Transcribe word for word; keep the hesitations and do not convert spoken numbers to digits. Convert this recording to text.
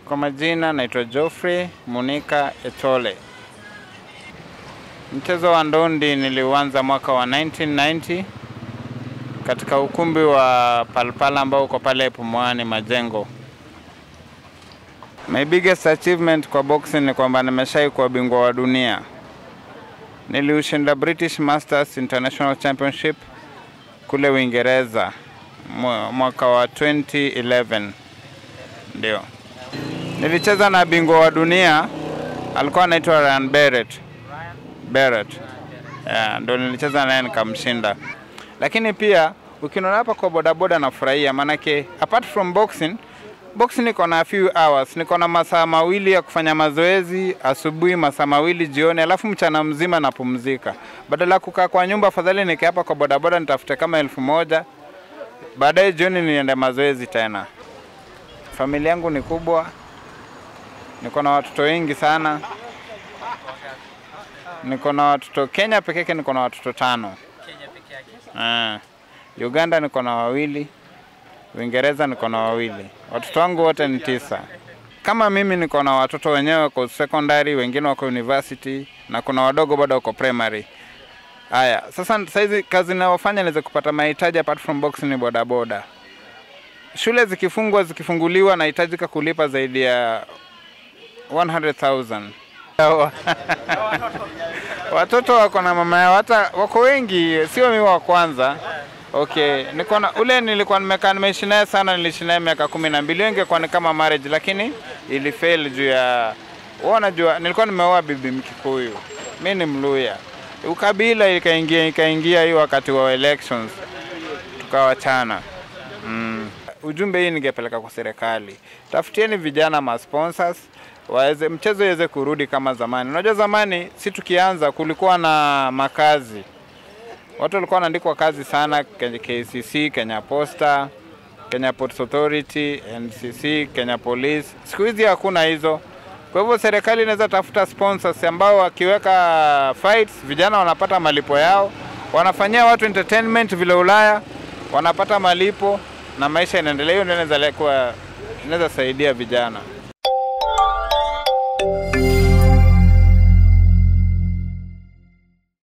Kwa majina naitwa Geoffrey Monica Etole. Mchezo wa ndondi niliuanza mwaka wa nineteen ninety katika ukumbi wa Palpala ambao uko pale Pumwani Majengo. My biggest achievement kwa boxing ni kwamba nimeshai kuwa bingwa wa dunia. Niliushinda British Masters International Championship kule Uingereza mwaka wa twenty eleven. Ndio. Nilicheza na bingwa wa dunia, alikuwa anaitwa Ryan Barrett. Barrett. Yeah, ndio nilicheza naye nikamshinda. Lakini pia ukiniona hapa kwa boda boda nafurahia, manake apart from boxing, boxing niko na a few hours, niko na masaa mawili ya kufanya mazoezi, asubuhi masaa mawili jioni, alafu mchana mzima napumzika. Badala kukaa kwa nyumba, afadhali nikae hapa kwa boda boda nitafute kama elfu moja. Baadaye jioni niende mazoezi tena. Familia yangu ni kubwa. Niko na watoto wengi sana. Niko na watoto Kenya peke yake niko na watoto tano. Kenya peke yake. Eh. Uganda niko na wawili. Uingereza niko na wawili. Watoto wangu wote ni tisa. Kama mimi niko na watoto wenyewe wako secondary, wengine wako university, na kuna wadogo bado wako primary. Haya, sasa saizi kazi ninayofanya niweze kupata mahitaji apart from boxing ni boda boda. Shule zikifungwa zikifunguliwa nahitajika kulipa zaidi ya one hundred thousand. Watoto wako na mama yao, hata wako wengi, sio mimi wa kwanza. Okay, niko na ule nilikuwa nimekaa nimeishi naye sana, niliishi naye miaka kumi na mbili, ingekuwa ni kama marriage, lakini ili fail juu ya unajua nilikuwa nimeoa bibi Mkikuyu. Mimi ni Mluya. Ukabila ikaingia ikaingia hiyo wakati wa elections. Tukawachana. Mm. Ujumbe hii ningepeleka kwa serikali. Tafutieni vijana ma sponsors, waweze mchezo iweze kurudi kama zamani. Unajua zamani si tukianza kulikuwa na makazi. Watu walikuwa wanaandikwa kazi sana, K C C, Kenya Posta, Kenya Ports Authority, N C C, Kenya Police. Siku hizi hakuna hizo. Kwa hivyo serikali inaweza tafuta sponsors ambao wakiweka fights, vijana wanapata malipo yao, wanafanyia watu entertainment vile Ulaya, wanapata malipo na maisha inaendelea. Hiyo ndio inaweza kuwa inaweza saidia vijana.